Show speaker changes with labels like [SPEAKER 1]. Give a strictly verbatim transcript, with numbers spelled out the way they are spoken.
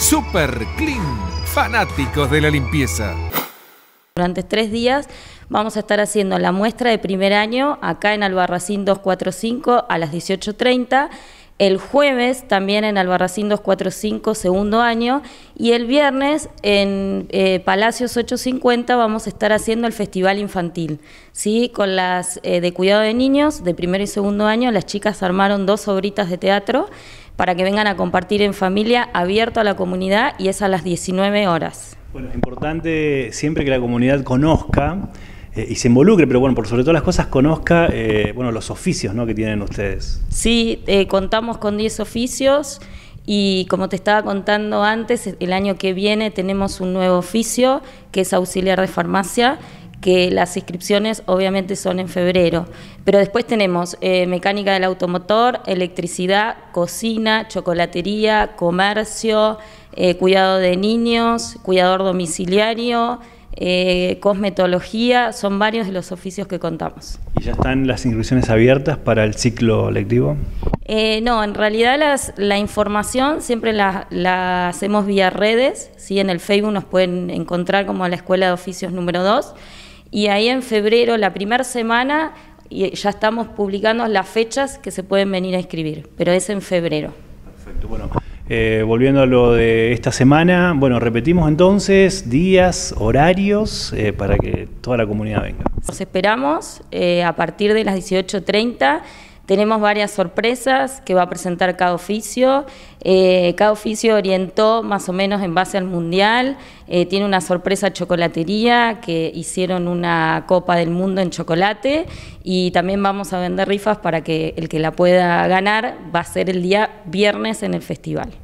[SPEAKER 1] Super Clean, fanáticos de la limpieza.
[SPEAKER 2] Durante tres días vamos a estar haciendo la muestra de primer año acá en Albarracín doscientos cuarenta y cinco a las dieciocho treinta. El jueves también en Albarracín doscientos cuarenta y cinco, segundo año, y el viernes en eh, Palacios ochocientos cincuenta vamos a estar haciendo el festival infantil, ¿sí? Con las eh, de cuidado de niños de primero y segundo año. Las chicas armaron dos obritas de teatro para que vengan a compartir en familia, abierto a la comunidad, y es a las diecinueve horas.
[SPEAKER 3] Bueno, es importante siempre que la comunidad conozca Eh, y se involucre, pero bueno, por sobre todas las cosas conozca eh, bueno, los oficios, ¿no?, que tienen ustedes.
[SPEAKER 2] Sí, eh, contamos con diez oficios y como te estaba contando antes, el año que viene tenemos un nuevo oficio que es auxiliar de farmacia, que las inscripciones obviamente son en febrero, pero después tenemos eh, mecánica del automotor, electricidad, cocina, chocolatería, comercio, eh, cuidado de niños, cuidador domiciliario, Eh, cosmetología. Son varios de los oficios que contamos.
[SPEAKER 3] ¿Y ya están las inscripciones abiertas para el ciclo lectivo?
[SPEAKER 2] Eh, no, en realidad las, la información siempre la, la hacemos vía redes, ¿sí? En el Facebook nos pueden encontrar como la Escuela de Oficios número dos, y ahí en febrero, la primera semana, y ya estamos publicando las fechas que se pueden venir a inscribir, pero es en febrero.
[SPEAKER 3] Perfecto, bueno. Eh, volviendo a lo de esta semana, bueno, repetimos entonces días, horarios, eh, para que toda la comunidad venga.
[SPEAKER 2] Los esperamos eh, a partir de las dieciocho treinta. Tenemos varias sorpresas que va a presentar cada oficio. Eh, cada oficio orientó más o menos en base al mundial. Eh, tiene una sorpresa chocolatería, que hicieron una Copa del Mundo en chocolate, y también vamos a vender rifas para que el que la pueda ganar va a ser el día viernes en el festival.